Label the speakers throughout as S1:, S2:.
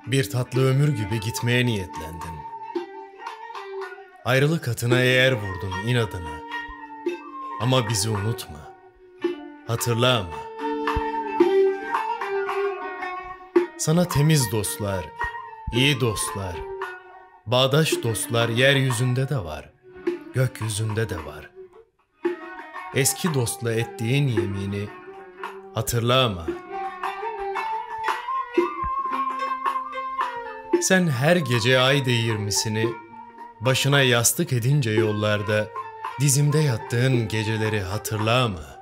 S1: Bir tatlı ömür gibi gitmeye niyetlendin. Ayrılık atına eğer vurdun inadına. Ama bizi unutma, hatırla ama. Sana temiz dostlar, iyi dostlar, bağdaş dostlar yeryüzünde de var, gökyüzünde de var. Eski dostla ettiğin yemini hatırla ama. Sen her gece ay değirmisini başına yastık edince yollarda dizimde yattığın geceleri hatırla ama.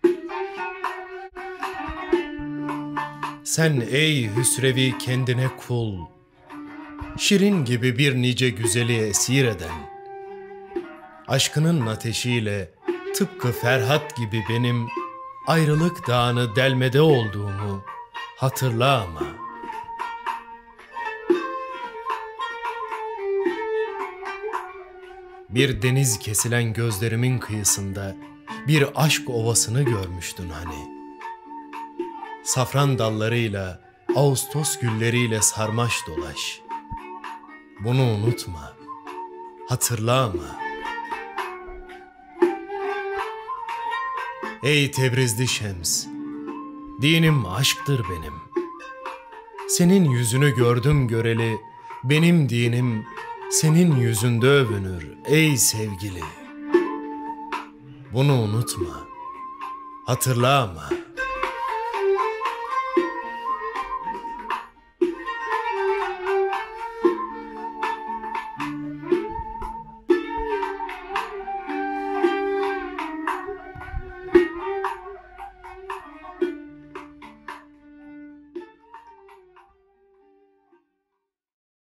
S1: Sen ey hüsrevi kendine kul, şirin gibi bir nice güzeli esir eden, aşkının ateşiyle tıpkı Ferhat gibi benim ayrılık dağını delmede olduğumu hatırla ama. Bir deniz kesilen gözlerimin kıyısında bir aşk ovasını görmüştün hani. Safran dallarıyla, Ağustos gülleriyle sarmaş dolaş. Bunu unutma, hatırla ama. Ey Tebrizli Şems, dinim aşktır benim. Senin yüzünü gördüm göreli, benim dinim senin yüzünde övünür ey sevgili. Bunu unutma, hatırla ama.